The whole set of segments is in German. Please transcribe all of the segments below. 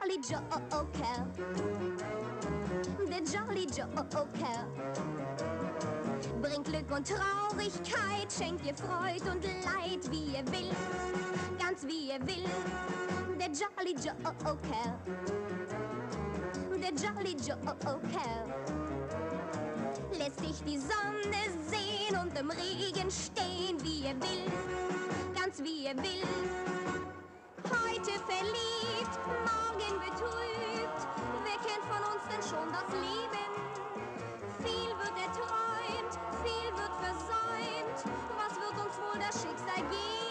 Jolly Joker, der Jolly Joker. Bringt Glück und Traurigkeit, schenkt dir Freud und Leid, wie er will, ganz wie er will. Der Jolly Joker, der Jolly Joker. Lässt dich die Sonne sehen und im Regen stehen, wie er will, ganz wie er will. Heute verliebt, morgen betrübt, wer kennt von uns denn schon das Leben? Viel wird erträumt, viel wird versäumt, was wird uns wohl das Schicksal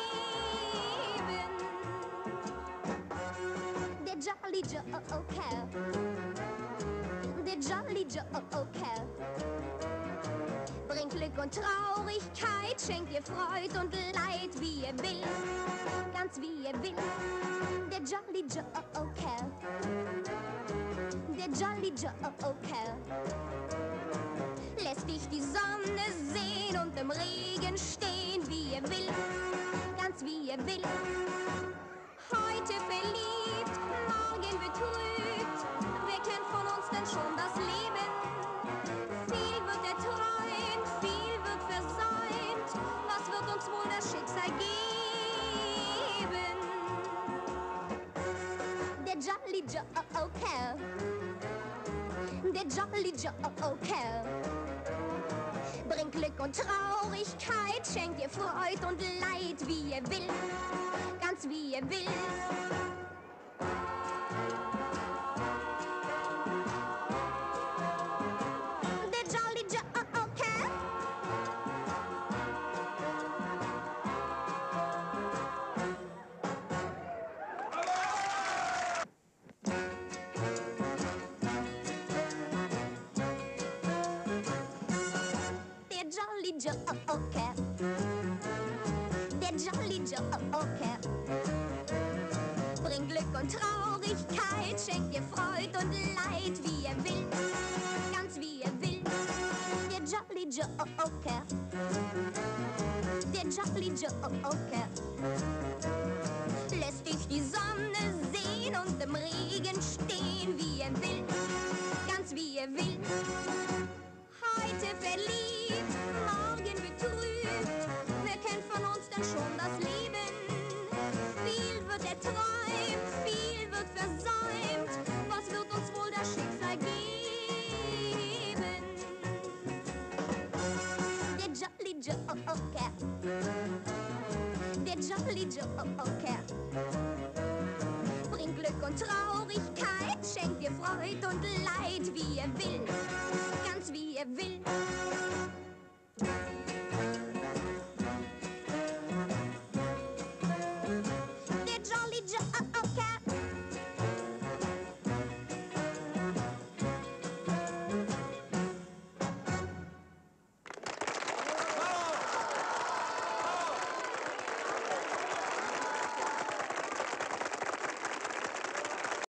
geben? Der Jolly Joker, der Jolly Joker. Bringt Glück und Traurigkeit, schenkt dir Freud und Leid, wie er will, ganz wie er will. Der Jolly Joker, der Jolly Joker. Lässt dich die Sonne sehen und im Regen stehen, wie er will, ganz wie er will. Heute verliebt, morgen betrübt, wer kennt von uns denn schon das Leben? Viel wird erträumt, viel wird versäumt, was wird uns wohl das Schicksal geben? Der Jolly Joker, der Jolly Joker. Bringt Glück und Traurigkeit, schenkt dir Freud und Leid, wie er will, ganz wie er will. Der Jolly Joker. Der Jolly Joker, der Jolly Joker. Bringt Glück und Traurigkeit, schenkt dir Freud und Leid, wie er will, ganz wie er will. Der Jolly Joker, der Jolly Joker. Lässt dich die Sonne sehen und im Regen stehen, wie er will, ganz wie er will. Heute verliebt, morgen betrübt, wer kennt von uns denn schon das Leben? Viel wird erträumt, viel wird versäumt, was wird uns wohl das Schicksal geben? Der Jolly Joker, der Jolly Joker. Bringt Glück und Traurigkeit, schenkt dir Freud und Leid, wie er will, ganz wie er will.